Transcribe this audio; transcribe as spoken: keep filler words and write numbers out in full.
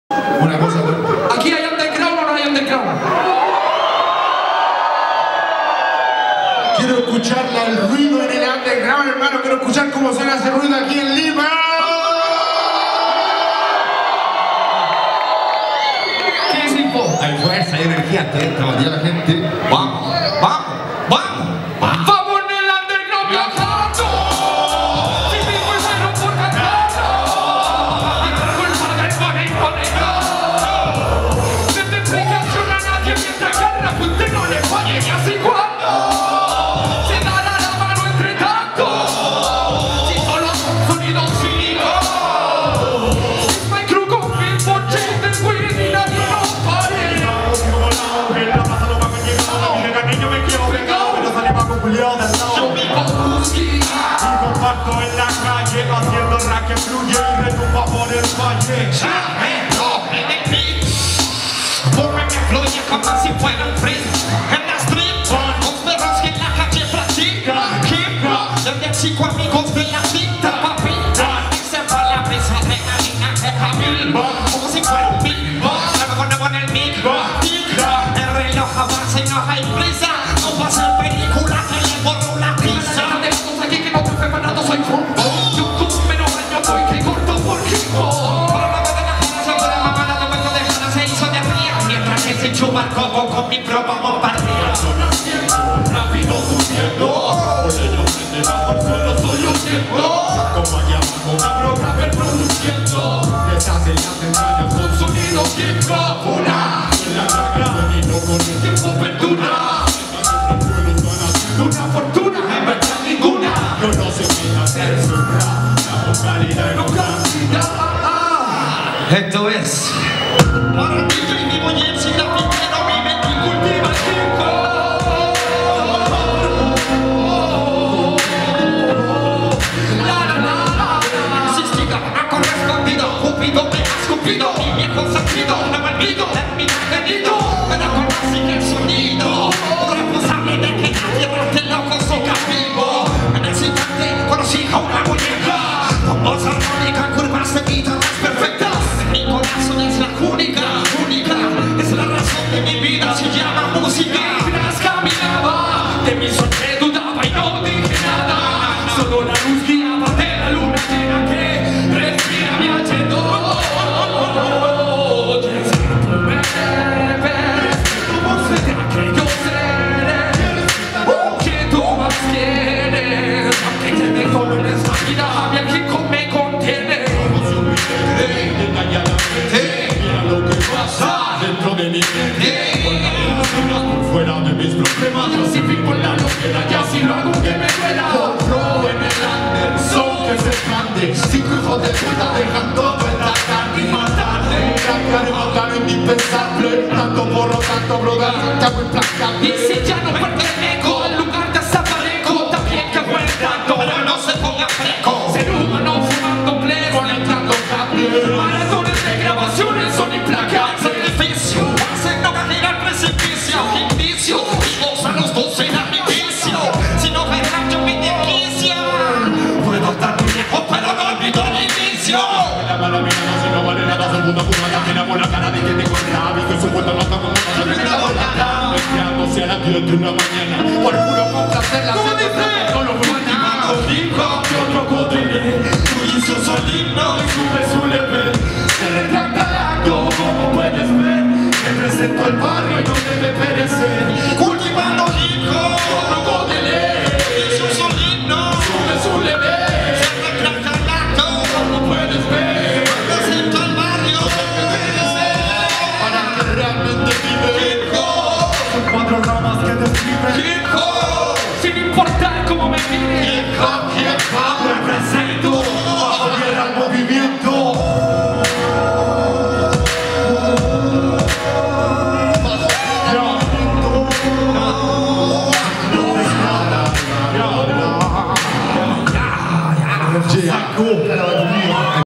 Una cosa, ¿aquí hay underground o no hay underground? Quiero escuchar el ruido en el underground, hermano. Quiero escuchar cómo suena ese ruido aquí en Lima. ¿Qué es info? Hay fuerza, hay energía, atenta, batida la gente. Vamos, vamos, vamos, vamos. ¡Vamos en el underground viajando! ¡Si vivo y muero por cantar! ¡Y la culpa del bonito negro! ¡Se te explicación a nadie mientras que al rap usted no le falle y así cuando se dará la mano entre tanto! ¡Si solo son sonidos cínicos! ¡Es my crew con mil porches del weed y nadie nos pare! Yo vivo Husky. Y comparto en la calle haciendo rap que fluye y retumba por el valle. Charmento en el beat, porque me fluye como si fuera un freeze. En la street, los perros que en la calle practican hip hop. Desde chico amigos de la cinta papita, y se va la presa de la línea de Jamil. Como si fuera un beatbox, luego no con el mic. El reloj avanza y no hay prisa. No pasa película que le borro la pizza. Aquí que no estoy preparado, soy fumbo. YouTube me lo baño, voy que corto por hip hop. Mientras que se chupa el coco con mi propio bombardeo. Rápido subiendo, por ello prende bajo el suelo estoy huyendo. Como allá abajo abro rapper produciendo. Deshace las entrañas con sonido hip hop. Una, en la traga, sonido con el tiempo perdura. Una fortuna, en verdad ninguna. Yo no sé qué hacer su rap, la vocalidad no cantidad. Esto es para ti y mi mujer sin la primera vive y cultiva el hip hop. La la la la. Insistido, ha correspondido, Cupido me ha escupido. Mi viejo sentido, no me olvido de mi querido. Pero con más sigue el sonido. Responsable de que la tierra esté loco, soca vivo. En ese instante conocí a una muñeca. Con voz armónica, curvas de guitarras perfectas. Mi corazón es la única, única. Es la razón de mi vida, se llama música. Mientras caminaba, de mi suerte dudaba y no dije nada. Solo la luz guiaba de la luna llena que respira mi alrededor. ¿Cómo será que yo seré? ¿Qué tú más quieres? Aunque te dejo en esta vida, mi equipo me contiene. Mira lo que pasa dentro de mi mente. Con la locura por fuera de mis problemas. Yo sí vivo en la loquera, ya si lo hago que me duela. Otro en el under, son que se expande. Cinco hijos de puta dejan todo en la carne y matarle. Cambiar y matar es indispensable. Tanto porro, tanto brother, te hago implacable. Y si ya no pertenezco al lugar desaparezco, también que buen tanto, Pero no se ponga fresco. ser humano fumando pleno, conectando cables. Maratones de grabaciones son implacables. Sacrificio, hacen no caer al precipicio. Indicio, vivos a los dos en artificio. Si no ganan yo mi desquicio. Puedo estar muy lejos pero no olvido el inicio. La mala mía no se no vale nada. Segundo fuma camina por la cara de que tengo el rabio. Que su puesto no está como no se me la volada. Mezclándose a las diez de una mañana. Por puro complacer la sed de plata. Con los últimos dijo que otro codele. Tú hizo solino y sube su level. Se retracta el acto, como puedes ver. Represento el barrio y no debe perecer. Cultivando hijo, Otro codele. hizo solino, Sube su level. se retracta el acto, Como puedes ver. represento al barrio. Para el que realmente vive. Hijo, Son cuatro ramas que describen. hijo, sin importar cómo me mire. Hip hop, hip hop, represento. Bajo tierra el movimiento.